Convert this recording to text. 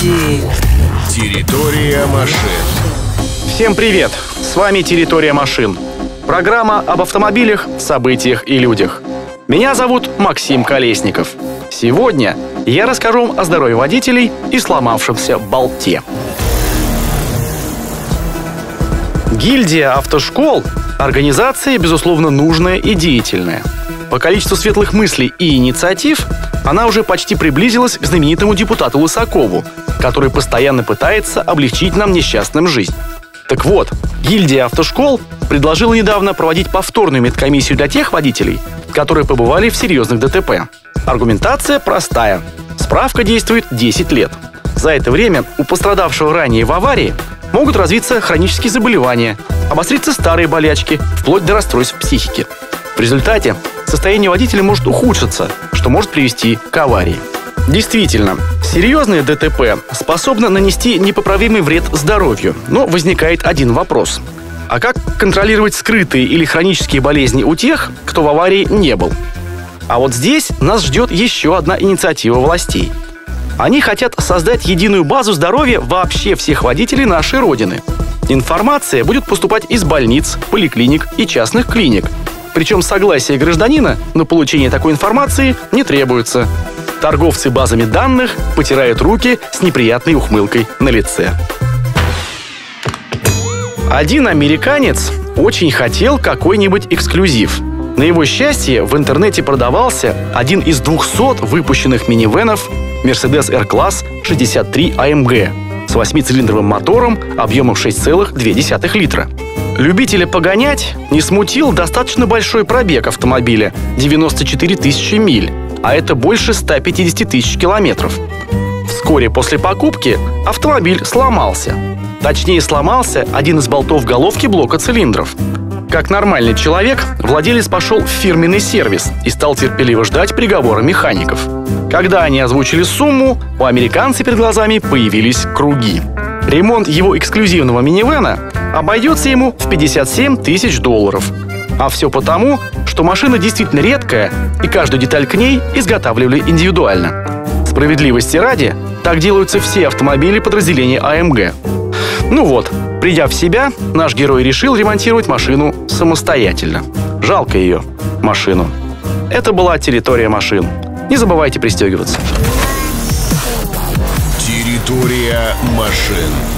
Территория машин. Всем привет! С вами «Территория машин». Программа об автомобилях, событиях и людях. Меня зовут Максим Колесников. Сегодня я расскажу вам о здоровье водителей и сломавшемся болте. Гильдия автошкол – организация, безусловно, нужная и деятельная. По количеству светлых мыслей и инициатив она уже почти приблизилась к знаменитому депутату Лысакову, который постоянно пытается облегчить нам несчастным жизнь. Так вот, гильдия автошкол предложила недавно проводить повторную медкомиссию для тех водителей, которые побывали в серьезных ДТП. Аргументация простая. Справка действует 10 лет. За это время у пострадавшего ранее в аварии могут развиться хронические заболевания, обостриться старые болячки, вплоть до расстройств психики. В результате состояние водителя может ухудшиться, что может привести к аварии. Действительно, серьезное ДТП способно нанести непоправимый вред здоровью, но возникает один вопрос. А как контролировать скрытые или хронические болезни у тех, кто в аварии не был? А вот здесь нас ждет еще одна инициатива властей. Они хотят создать единую базу здоровья вообще всех водителей нашей Родины. Информация будет поступать из больниц, поликлиник и частных клиник. Причем согласие гражданина на получение такой информации не требуется. Торговцы базами данных потирают руки с неприятной ухмылкой на лице. Один американец очень хотел какой-нибудь эксклюзив. На его счастье в интернете продавался один из 200 выпущенных минивенов Mercedes R-Class 63 AMG с 8-цилиндровым мотором объемом 6,2 литра. Любителя погонять не смутил достаточно большой пробег автомобиля – 94 тысячи миль, а это больше 150 тысяч километров. Вскоре после покупки автомобиль сломался. Точнее, сломался один из болтов головки блока цилиндров. Как нормальный человек, владелец пошел в фирменный сервис и стал терпеливо ждать приговора механиков. Когда они озвучили сумму, у американца перед глазами появились круги. Ремонт его эксклюзивного минивэна обойдется ему в $57 тысяч. А все потому, что машина действительно редкая, и каждую деталь к ней изготавливали индивидуально. Справедливости ради, так делаются все автомобили подразделения АМГ. Ну вот, придя в себя, наш герой решил ремонтировать машину самостоятельно. Жалко ее, машину. Это была «Территория машин». Не забывайте пристегиваться. Территория машин.